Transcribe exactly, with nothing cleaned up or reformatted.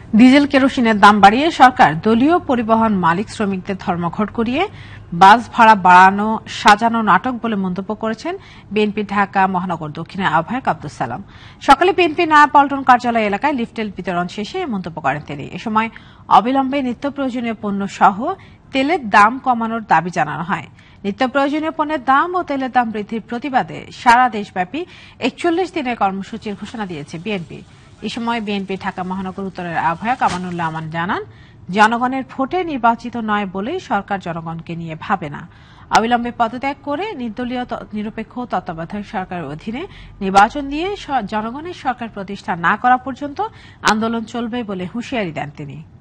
Diesel কেরোসিনের দাম বাড়িয়ে সরকার দলীয় পরিবহন মালিক শ্রমিকদের ধর্মঘট করিয়ে বাস ভাড়া বাড়ানো সাজানো নাটক বলে মন্তব্য করেছেন বিএনপি ঢাকা মহানগর দক্ষিণের আহ্বায়ক আব্দুস সালাম। সকালে বিএনপি নয়াপল্টন কার্যালয় এলাকায় লিফলেট বিতরণ শেষে মন্তব্য করেন তিনি। এ সময় অবিলম্বে নিত্য প্রয়োজনীয় পণ্য সহ তেলের দাম কমানোর দাবি জানানো হয়। নিত্য প্রয়োজনীয় পণ্যের দাম ও তেলের দাম বৃদ্ধির প্রতিবাদে সারা দেশব্যাপী একচল্লিশ দিনের কর্মসূচির ঘোষণা দিয়েছে বিএনপি। এ সময় বিএনপি ঢাকা মহানগর উত্তরের আহ্বায়ক আমানুল্লাহ আমান জানান, জনগণের ভোটে নির্বাচিত নয় বলেই সরকার জনগণকে নিয়ে ভাবে না। অবিলম্বে পদত্যাগ করে নির্দলীয় নিরপেক্ষ তত্ত্বাবধায়ক সরকারের অধীনে নির্বাচন দিয়ে জনগণের সরকার প্রতিষ্ঠা না করা পর্যন্ত আন্দোলন চলবে বলে হুঁশিয়ারি দেন তিনি।